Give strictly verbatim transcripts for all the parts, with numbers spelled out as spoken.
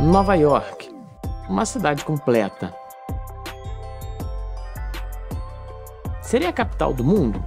Nova York, uma cidade completa. Seria a capital do mundo?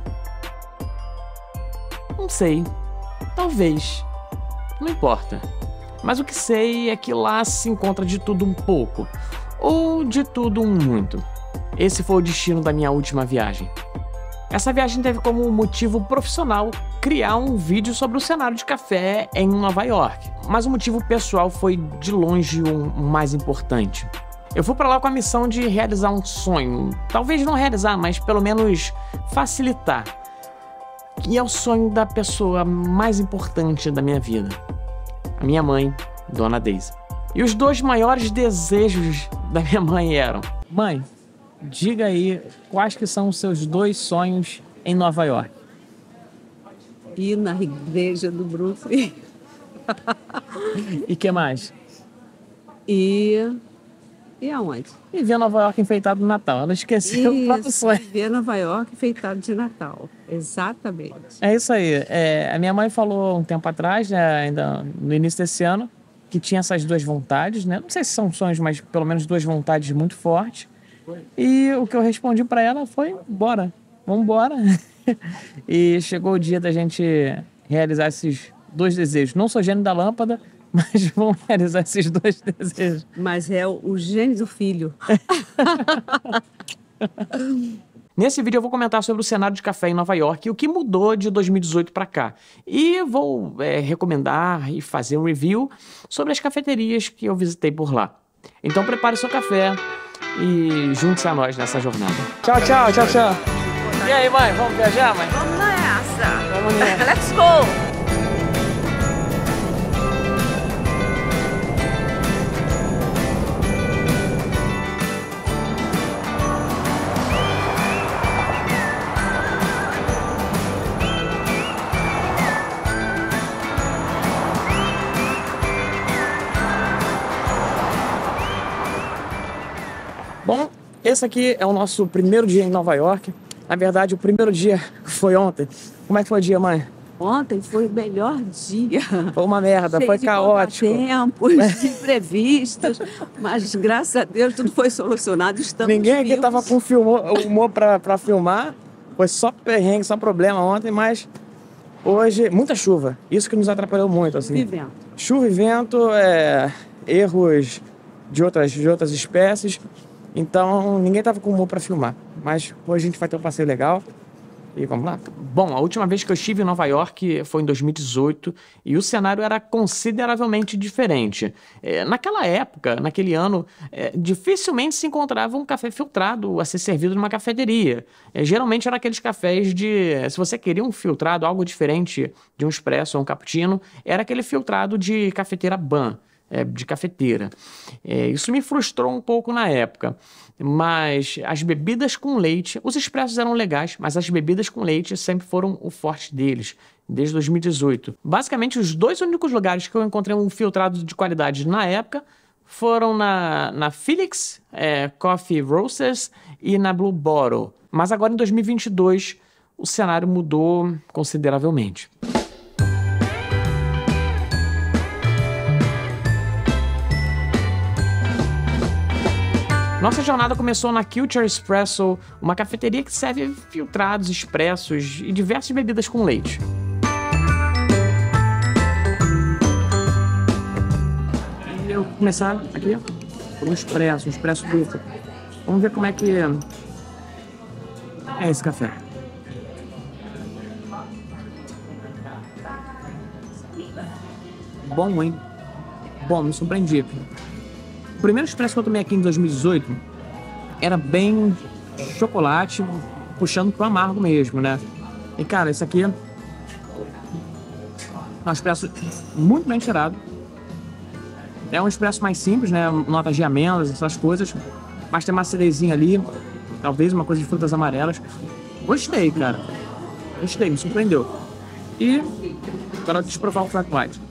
Não sei. Talvez. Não importa. Mas o que sei é que lá se encontra de tudo um pouco. Ou de tudo um muito. Esse foi o destino da minha última viagem. Essa viagem teve como motivo profissional criar um vídeo sobre o cenário de café em Nova York. Mas o motivo pessoal foi de longe o mais importante. Eu fui para lá com a missão de realizar um sonho. Talvez não realizar, mas pelo menos facilitar. E é o sonho da pessoa mais importante da minha vida. A minha mãe, Dona Daisy. E os dois maiores desejos da minha mãe eram: mãe, diga aí quais que são os seus dois sonhos em Nova York. Ir na igreja do Brooklyn. E que mais? E... E aonde? E ver Nova York enfeitado no Natal. Ela esqueceu o próprio sonho. Ver Nova York enfeitado de Natal. Exatamente. É isso aí. É, a minha mãe falou um tempo atrás, né, ainda no início desse ano, que tinha essas duas vontades, né? Não sei se são sonhos, mas pelo menos duas vontades muito fortes. E o que eu respondi para ela foi: bora, vamos embora. E chegou o dia da gente realizar esses dois desejos. Não sou gênio da lâmpada, mas vamos realizar esses dois desejos. Mas é o gênio do filho. Nesse vídeo eu vou comentar sobre o cenário de café em Nova York e o que mudou de dois mil e dezoito para cá. E vou é, recomendar e fazer um review sobre as cafeterias que eu visitei por lá. Então prepare seu café e junte-se a nós nessa jornada. Tchau, tchau, tchau, tchau. E aí, mãe? Vamos viajar, mãe? Vamos nessa. Vamos nessa. Let's go. Bom, esse aqui é o nosso primeiro dia em Nova York. Na verdade, o primeiro dia foi ontem. Como é que foi o dia, mãe? Ontem foi o melhor dia. Foi uma merda, Cheio foi de caótico. Tempos, imprevistos, mas graças a Deus tudo foi solucionado. Estamos Ninguém aqui vivos. tava com filmou, humor pra, pra filmar. Foi só perrengue, só problema ontem, mas hoje, muita chuva. Isso que nos atrapalhou muito, assim. E vento. Chuva e vento, é, erros de outras, de outras espécies. Então, ninguém tava com humor pra filmar. Mas hoje a gente vai ter um passeio legal. E vamos lá? Bom, a última vez que eu estive em Nova York foi em dois mil e dezoito e o cenário era consideravelmente diferente. É, naquela época, naquele ano, é, dificilmente se encontrava um café filtrado a ser servido numa cafeteria. É, geralmente eram aqueles cafés de... Se você queria um filtrado, algo diferente de um expresso ou um cappuccino, era aquele filtrado de cafeteira Ban. É, de cafeteira. É, isso me frustrou um pouco na época, mas as bebidas com leite, os expressos eram legais, mas as bebidas com leite sempre foram o forte deles, desde dois mil e dezoito. Basicamente, os dois únicos lugares que eu encontrei um filtrado de qualidade na época foram na, na Felix é, Coffee Roasters e na Blue Bottle. Mas agora, em dois mil e vinte e dois, o cenário mudou consideravelmente. Nossa jornada começou na Culture Espresso, uma cafeteria que serve filtrados, expressos e diversas bebidas com leite. E eu vou começar aqui por um expresso, um expresso duplo. Vamos ver como é que é esse café. Bom, hein? Bom, me surpreendi. O primeiro expresso que eu tomei aqui em dois mil e dezoito era bem chocolate, puxando pro amargo mesmo, né? E, cara, esse aqui é um expresso muito bem tirado. É um expresso mais simples, né? Notas de amêndoas, essas coisas. Mas tem uma cerezinha ali, talvez uma coisa de frutas amarelas. Gostei, cara. Gostei, me surpreendeu. E agora deixa eu provar o Flat White.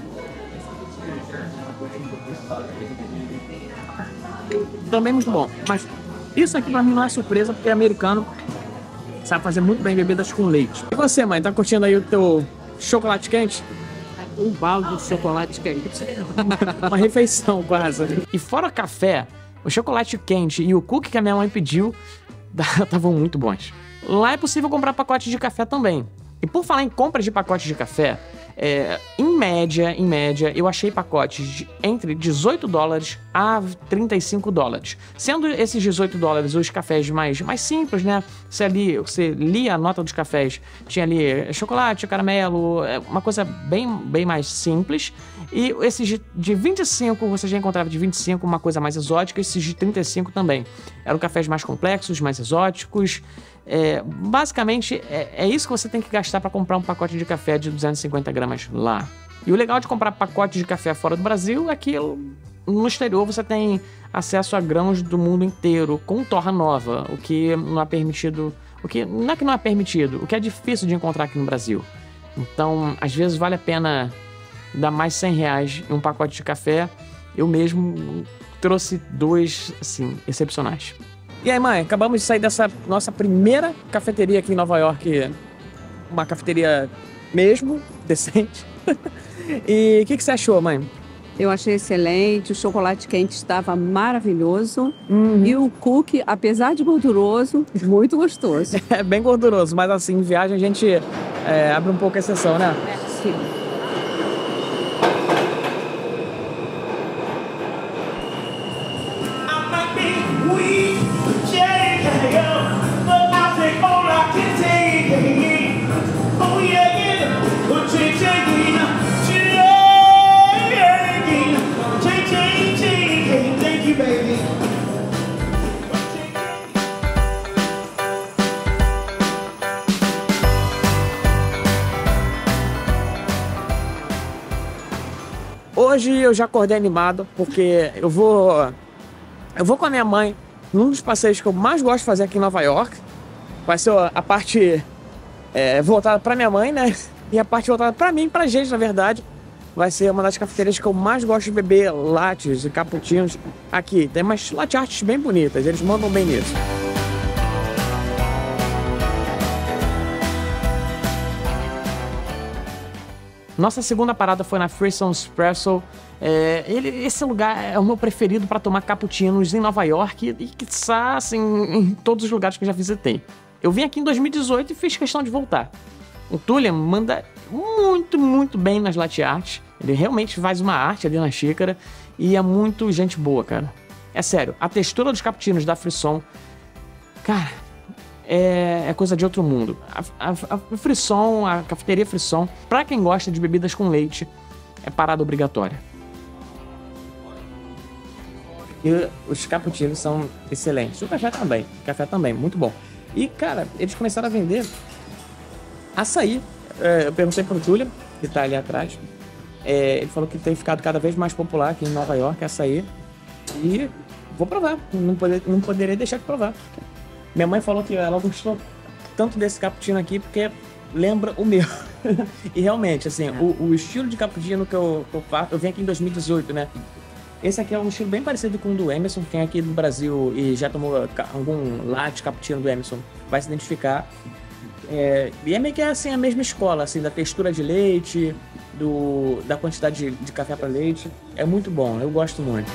Também muito bom, mas isso aqui pra mim não é surpresa, porque americano sabe fazer muito bem bebidas com leite. E você, mãe, tá curtindo aí o teu chocolate quente? Um balde de chocolate quente. Uma refeição quase. E fora café, o chocolate quente e o cookie que a minha mãe pediu estavam muito bons. Lá é possível comprar pacotes de café também. E por falar em compras de pacotes de café, é, em média, em média, eu achei pacotes de entre dezoito dólares a trinta e cinco dólares. Sendo esses dezoito dólares os cafés mais, mais simples, né? Você, ali, você lia a nota dos cafés, tinha ali chocolate, caramelo, uma coisa bem, bem mais simples. E esses de, de vinte e cinco, você já encontrava de vinte e cinco uma coisa mais exótica, esses de trinta e cinco também. Eram cafés mais complexos, mais exóticos. É, basicamente, é, é isso que você tem que gastar para comprar um pacote de café de duzentos e cinquenta gramas lá. E o legal de comprar pacotes de café fora do Brasil é que no exterior você tem acesso a grãos do mundo inteiro com torra nova, o que não é permitido, o que não é que não é permitido, o que é difícil de encontrar aqui no Brasil. Então, às vezes vale a pena dar mais cem reais em um pacote de café. Eu mesmo trouxe dois, assim, excepcionais. E aí, mãe, acabamos de sair dessa nossa primeira cafeteria aqui em Nova York. Uma cafeteria mesmo, decente. E o que, que você achou, mãe? Eu achei excelente, o chocolate quente estava maravilhoso. Uhum. E o cookie, apesar de gorduroso, muito gostoso. É bem gorduroso, mas assim, em viagem a gente é, abre um pouco a exceção, né? É, sim. Hoje eu já acordei animado, porque eu vou eu vou com a minha mãe num dos passeios que eu mais gosto de fazer aqui em Nova York. Vai ser a parte é, voltada pra minha mãe, né? E a parte voltada pra mim, pra gente, na verdade. Vai ser uma das cafeterias que eu mais gosto de beber lattes e cappuccinos aqui. Tem umas latte arts bem bonitas, eles mandam bem nisso. Nossa segunda parada foi na Frisson Espresso. É, ele, esse lugar é o meu preferido para tomar cappuccinos em Nova York e, quiçá, assim, em todos os lugares que eu já visitei. Eu vim aqui em dois mil e dezoito e fiz questão de voltar. O Tullian manda muito, muito bem nas latte arts. Ele realmente faz uma arte ali na xícara e é muito gente boa, cara. É sério, a textura dos cappuccinos da Frisson, cara, é, é coisa de outro mundo. A, a, a Frisson, a cafeteria Frisson, pra quem gosta de bebidas com leite, é parada obrigatória. E os cappuccinos são excelentes. O café também, o café também, muito bom. E, cara, eles começaram a vender açaí. É, eu perguntei pro Tullian, que tá ali atrás. É, ele falou que tem ficado cada vez mais popular aqui em Nova York, açaí. E vou provar, não, poder, não poderia deixar de provar. Minha mãe falou que ela gostou tanto desse cappuccino aqui porque lembra o meu. E realmente, assim, o, o estilo de cappuccino que eu, que eu faço, eu vim aqui em dois mil e dezoito, né? Esse aqui é um estilo bem parecido com o do Emerson. Quem é aqui do Brasil e já tomou algum latte cappuccino do Emerson vai se identificar. É, e é meio que assim, a mesma escola, assim, da textura de leite, do, da quantidade de, de café para leite. É muito bom, eu gosto muito.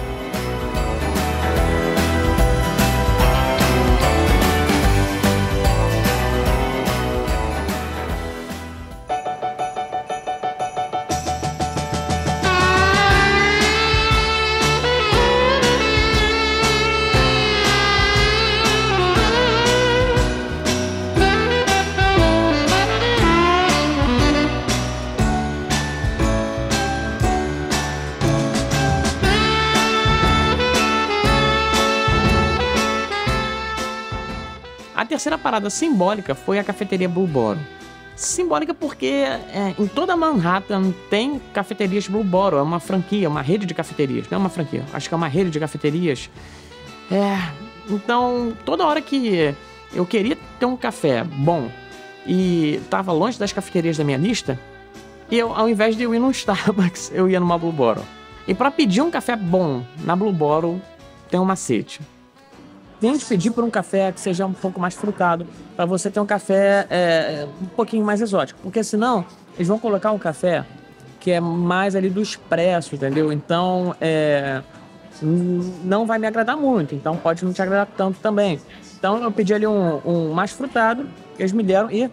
A terceira parada simbólica foi a cafeteria Blue Bottle. Simbólica porque é, em toda Manhattan tem cafeterias Blue Bottle, é uma franquia, uma rede de cafeterias. Não é uma franquia, acho que é uma rede de cafeterias. É, então, toda hora que eu queria ter um café bom e tava longe das cafeterias da minha lista, eu, ao invés de eu ir num Starbucks, eu ia numa Blue Bottle. E para pedir um café bom na Blue Bottle, tem um macete. Tente pedir por um café que seja um pouco mais frutado, para você ter um café é, um pouquinho mais exótico. Porque senão, eles vão colocar um café que é mais ali do expresso, entendeu? Então, é, não vai me agradar muito, então pode não te agradar tanto também. Então eu pedi ali um, um mais frutado, eles me deram e...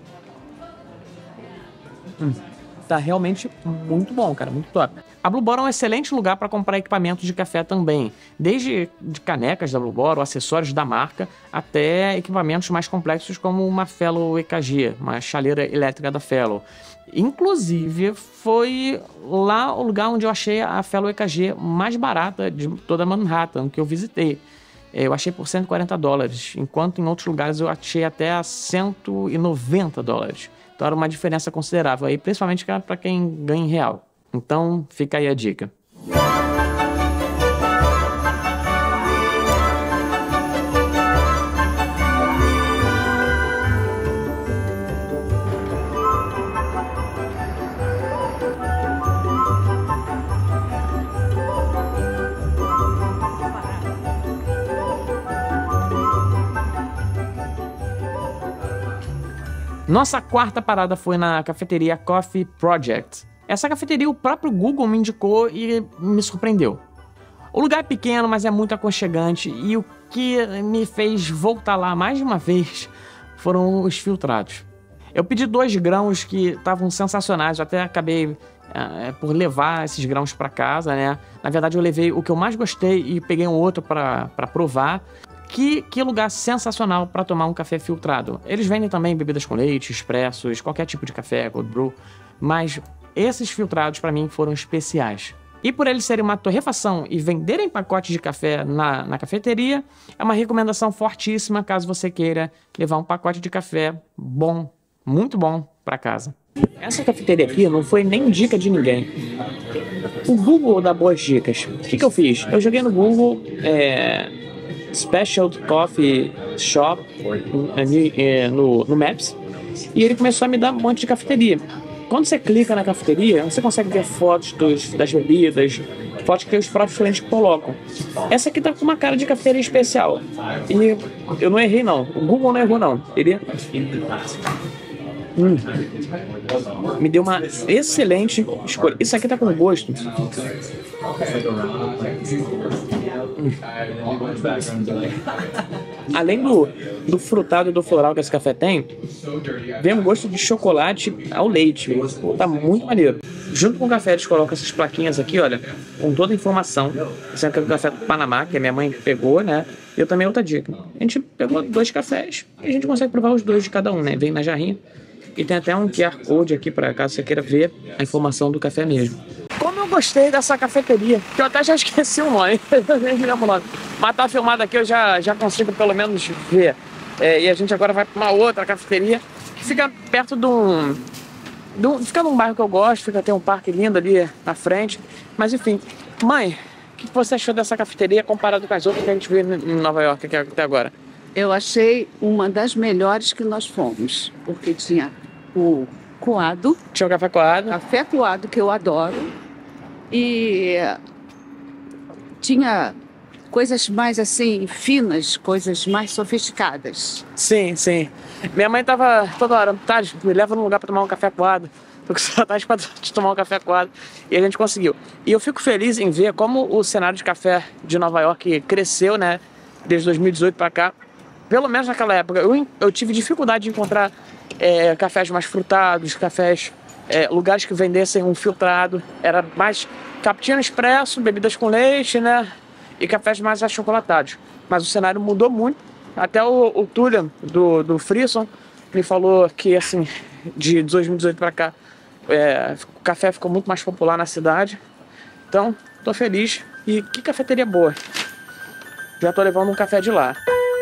Hum, tá realmente muito bom, cara, muito top. A Blue Bottle é um excelente lugar para comprar equipamentos de café também, desde de canecas da Blue Bottle, acessórios da marca, até equipamentos mais complexos como uma Fellow E K G, uma chaleira elétrica da Fellow. Inclusive, foi lá o lugar onde eu achei a Fellow E K G mais barata de toda Manhattan, que eu visitei. Eu achei por cento e quarenta dólares, enquanto em outros lugares eu achei até a cento e noventa dólares. Então era uma diferença considerável, aí, principalmente para quem ganha em real. Então fica aí a dica. Nossa quarta parada foi na cafeteria Coffee Project. Essa cafeteria o próprio Google me indicou e me surpreendeu. O lugar é pequeno, mas é muito aconchegante, e o que me fez voltar lá mais de uma vez foram os filtrados. Eu pedi dois grãos que estavam sensacionais, eu até acabei é, por levar esses grãos para casa, né? Na verdade eu levei o que eu mais gostei e peguei um outro para provar. Que, que lugar sensacional para tomar um café filtrado. Eles vendem também bebidas com leite, expressos, qualquer tipo de café, cold brew, mas esses filtrados para mim foram especiais. E por eles serem uma torrefação e venderem pacotes de café na, na cafeteria, é uma recomendação fortíssima caso você queira levar um pacote de café bom, muito bom, para casa. Essa cafeteria aqui não foi nem dica de ninguém. O Google dá boas dicas. O que, que eu fiz? Eu joguei no Google... É... Special Coffee Shop no, no Maps, e ele começou a me dar um monte de cafeteria. Quando você clica na cafeteria, você consegue ver fotos dos, das bebidas, fotos que os próprios clientes colocam. Essa aqui tá com uma cara de cafeteria especial, e eu não errei não, o Google não errou não. Ele hum. me deu uma excelente escolha. Isso aqui tá com gosto. Hum. Além do, do frutado e do floral que esse café tem, vem um gosto de chocolate ao leite. Tá muito maneiro. Junto com o café eles colocam essas plaquinhas aqui, olha, com toda a informação. Esse é o café do Panamá, que a minha mãe pegou, né? E eu também outra dica. A gente pegou dois cafés e a gente consegue provar os dois de cada um, né? Vem na jarrinha. E tem até um Q R Code aqui para caso você queira ver a informação do café mesmo. Como eu gostei dessa cafeteria, que eu até já esqueci o nome, nem me lembro o nome. Mas tá filmado aqui, eu já, já consigo pelo menos ver. É, e a gente agora vai para uma outra cafeteria que fica perto de um, de um... Fica num bairro que eu gosto, fica, tem um parque lindo ali na frente. Mas enfim, mãe, o que você achou dessa cafeteria comparado com as outras que a gente viu em Nova York aqui até agora? Eu achei uma das melhores que nós fomos, porque tinha o coado. Tinha o café coado. Café coado, que eu adoro. E tinha coisas mais assim, finas, coisas mais sofisticadas. Sim, sim. Minha mãe tava toda hora, tá, me leva num lugar pra tomar um café coado. Tô com saudade pra tomar um café coado. E a gente conseguiu. E eu fico feliz em ver como o cenário de café de Nova York cresceu, né? Desde dois mil e dezoito pra cá. Pelo menos naquela época. Eu, eu tive dificuldade de encontrar é, cafés mais frutados, cafés... É, lugares que vendessem um filtrado. Era mais cappuccino expresso, bebidas com leite, né? E cafés mais achocolatados. Mas o cenário mudou muito. Até o, o Tulian, do, do Frisson, me falou que, assim, de dois mil e dezoito para cá, é, o café ficou muito mais popular na cidade. Então, tô feliz. E que cafeteria boa. Já tô levando um café de lá.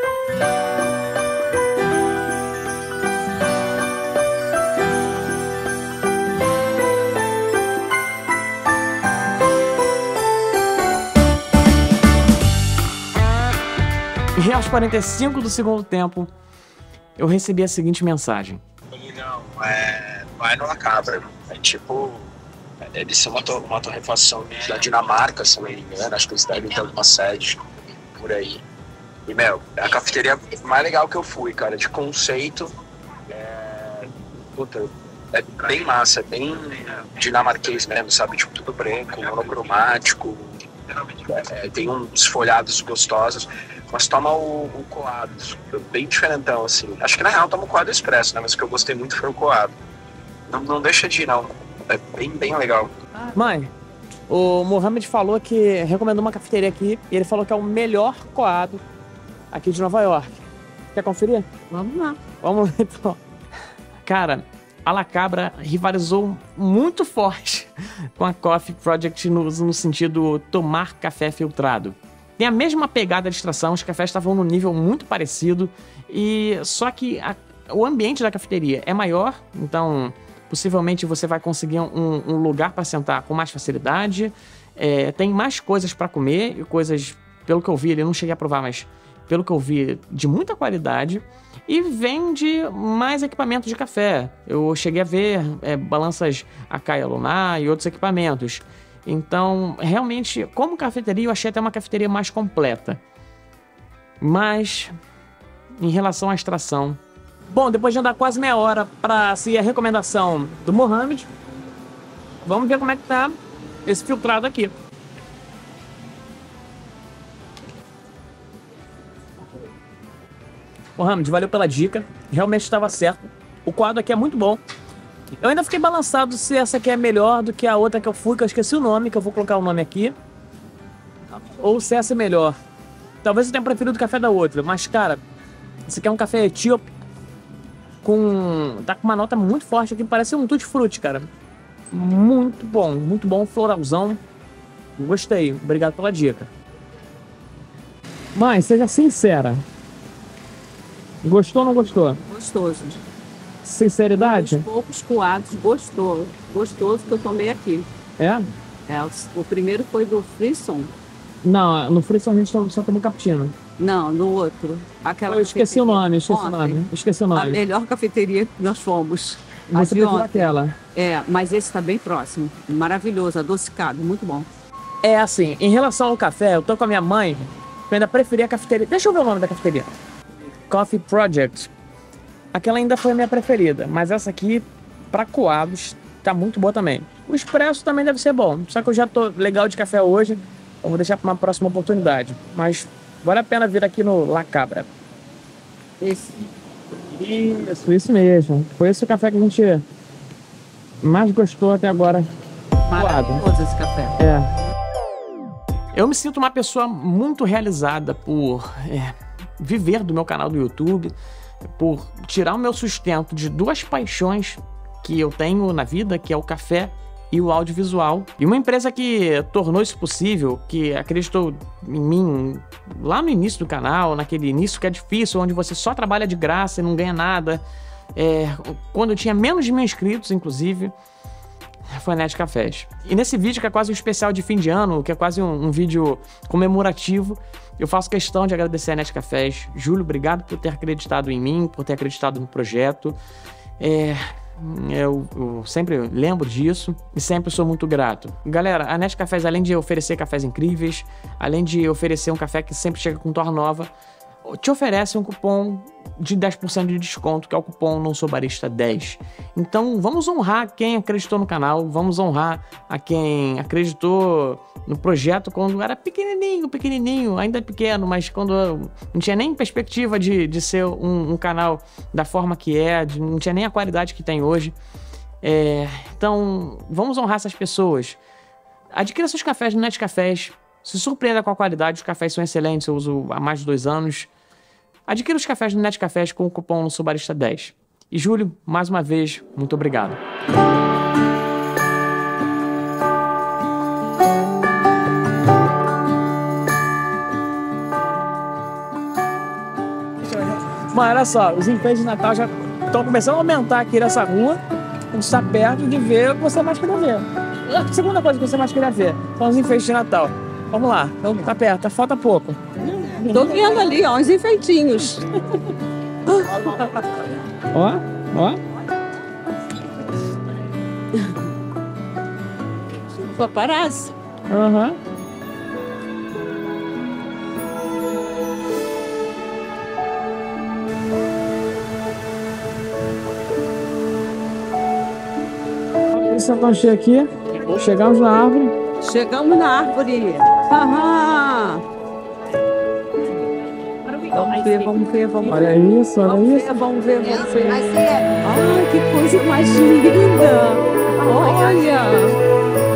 E aos quarenta e cinco do segundo tempo, eu recebi a seguinte mensagem. Não, é, não é no La Cabra. É tipo... Eles são uma, uma torrefação da Dinamarca, se não me engano. Acho que eles devem ter alguma sede por aí. E, meu, é a cafeteria mais legal que eu fui, cara. De conceito. É, puta, é bem massa, é bem dinamarquês mesmo, sabe? Tipo, tudo branco, monocromático, é, tem uns folhados gostosos, mas toma o, o coado, bem diferentão, assim. Acho que na real toma o coado expresso, né? Mas o que eu gostei muito foi o coado. Não, não deixa de ir, não. É bem, bem legal. Mãe, o Mohamed falou que recomendou uma cafeteria aqui e ele falou que é o melhor coado aqui de Nova York. Quer conferir? Vamos lá. Vamos lá, então. Cara, a La Cabra rivalizou muito forte com a Coffee Project no, no sentido tomar café filtrado. Tem a mesma pegada de extração, os cafés estavam num nível muito parecido, e só que a, o ambiente da cafeteria é maior, então possivelmente você vai conseguir um, um lugar para sentar com mais facilidade, é, tem mais coisas para comer, e coisas, pelo que eu vi, eu não cheguei a provar, mas pelo que eu vi, de muita qualidade, e vende mais equipamentos de café. Eu cheguei a ver é, balanças Acaia Lunar e outros equipamentos. Então, realmente, como cafeteria, eu achei até uma cafeteria mais completa. Mas, em relação à extração... Bom, depois de andar quase meia hora para seguir a recomendação do Mohamed, vamos ver como é que tá esse filtrado aqui. Mohamed, valeu pela dica. Realmente estava certo. O quadro aqui é muito bom. Eu ainda fiquei balançado se essa aqui é melhor do que a outra que eu fui, que eu esqueci o nome, que eu vou colocar o nome aqui. Ou se essa é melhor. Talvez eu tenha preferido o café da outra, mas, cara, esse aqui é um café etíope com... tá com uma nota muito forte aqui, parece um tutti-frutti, cara. Muito bom, muito bom, floralzão. Gostei, obrigado pela dica. Mãe, seja sincera. Gostou ou não gostou? Gostoso. Sinceridade? Os poucos coados, gostoso. Gostoso que eu tomei aqui. É? É, o, o primeiro foi do Frisson. Não, no Frisson a gente só tomou cappuccino. Não, no outro. Aquela Eu esqueci o nome, esqueci ontem, o nome. Esqueci o nome. A melhor cafeteria que nós fomos. Você preferiu aquela? É, mas esse está bem próximo. Maravilhoso, adocicado, muito bom. É assim, em relação ao café, eu tô com a minha mãe, eu ainda preferi a cafeteria. Deixa eu ver o nome da cafeteria. Coffee Project. Aquela ainda foi a minha preferida, mas essa aqui, para coados, tá muito boa também. O expresso também deve ser bom, só que eu já tô legal de café hoje, eu vou deixar para uma próxima oportunidade. Mas vale a pena vir aqui no La Cabra. Esse. Isso, isso mesmo. Foi esse o café que a gente mais gostou até agora. Maravilhoso esse café. É. Eu me sinto uma pessoa muito realizada por é, viver do meu canal do YouTube, por tirar o meu sustento de duas paixões que eu tenho na vida, que é o café e o audiovisual. E uma empresa que tornou isso possível, que acreditou em mim lá no início do canal, naquele início que é difícil, onde você só trabalha de graça e não ganha nada. É, quando eu tinha menos de mil inscritos, inclusive, foi a Net Cafés. E nesse vídeo, que é quase um especial de fim de ano, que é quase um, um vídeo comemorativo, eu faço questão de agradecer a Net Cafés. Júlio, obrigado por ter acreditado em mim, por ter acreditado no projeto. É, eu, eu sempre lembro disso e sempre sou muito grato. Galera, a Net Cafés, além de oferecer cafés incríveis, além de oferecer um café que sempre chega com torra nova, te oferece um cupom de dez por cento de desconto, que é o cupom Não Sou Barista dez. Então vamos honrar quem acreditou no canal, vamos honrar a quem acreditou no projeto quando era pequenininho, pequenininho, ainda pequeno, mas quando não tinha nem perspectiva de, de ser um, um canal da forma que é, de, não tinha nem a qualidade que tem hoje. É, então vamos honrar essas pessoas. Adquira seus cafés no Net Cafés. Se surpreenda com a qualidade, os cafés são excelentes, eu uso há mais de dois anos. Adquira os cafés no Net Cafés com o cupom Não Sou Barista dez. E Júlio, mais uma vez, muito obrigado. Mas olha só, os enfeites de Natal já estão começando a aumentar aqui nessa rua. A gente está perto de ver o que você mais queria ver. A segunda coisa que você mais queria ver são os enfeites de Natal. Vamos lá, então tá perto, falta pouco. Tô vendo ali, ó, uns enfeitinhos. Ó, ó. Paparazzi. Aham. Uhum. Santão Cheio aqui. Chegamos na árvore. Chegamos na árvore. Aham. Vamos ver, vamos ver, vamos ver. Olha isso, olha Vamos isso. ver, vamos ver, vamos ver. Ai, que coisa mais linda. Olha.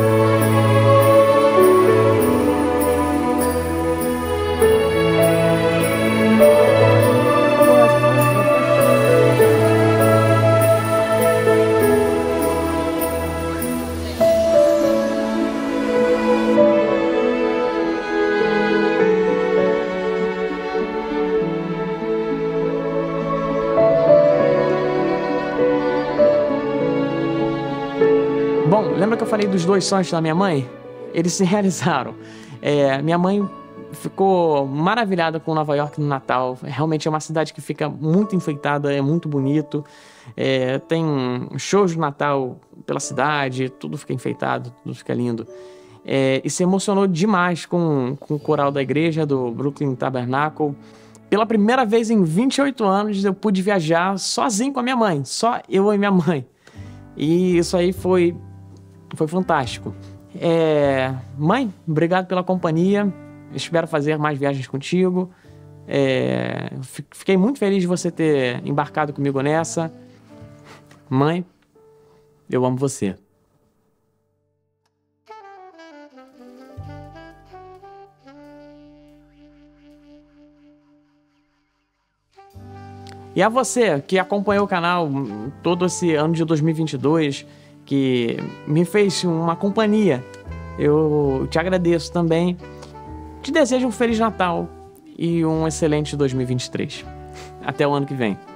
Bom, lembra que eu falei dos dois sonhos da minha mãe? Eles se realizaram. É, minha mãe ficou maravilhada com Nova York no Natal. Realmente é uma cidade que fica muito enfeitada, é muito bonito. É, tem shows de Natal pela cidade, tudo fica enfeitado, tudo fica lindo. É, e se emocionou demais com, com o coral da igreja, do Brooklyn Tabernacle. Pela primeira vez em vinte e oito anos, eu pude viajar sozinho com a minha mãe. Só eu e minha mãe. E isso aí foi... Foi fantástico. É... Mãe, obrigado pela companhia. Espero fazer mais viagens contigo. É... Fiquei muito feliz de você ter embarcado comigo nessa. Mãe, eu amo você. E a você que acompanhou o canal todo esse ano de dois mil e vinte e dois, que me fez uma companhia, eu te agradeço também. Te desejo um Feliz Natal e um excelente dois mil e vinte e três. Até o ano que vem.